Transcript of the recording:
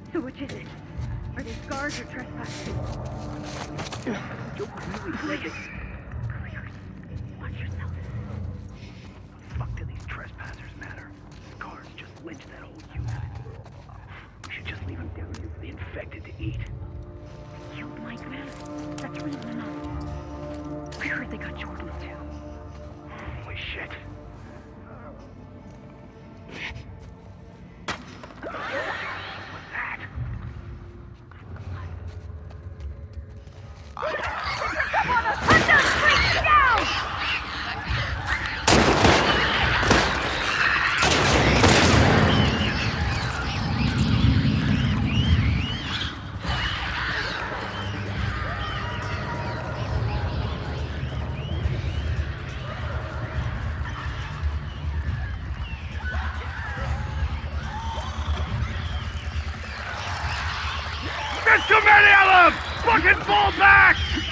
So which is it? Are they guards or trespassers? Don't really like it. Cleared. Watch yourself. Fuck do these trespassers matter? Guards just lynched that whole unit. We should just leave them down here for the infected to eat. Killed Mike, man. That's reason enough. I heard they got Jordan too. Holy shit. What's that? Put those freaks down! There's too many of them! Fucking fall back!